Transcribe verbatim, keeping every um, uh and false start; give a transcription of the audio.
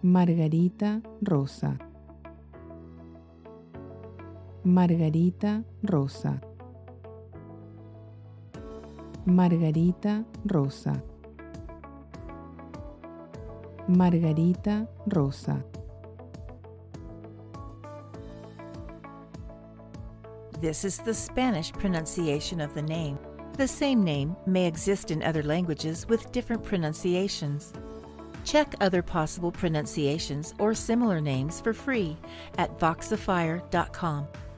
Margarita Rosa. Margarita Rosa. Margarita Rosa. Margarita Rosa. This is the Spanish pronunciation of the name. The same name may exist in other languages with different pronunciations. Check other possible pronunciations or similar names for free at voxifier dot com.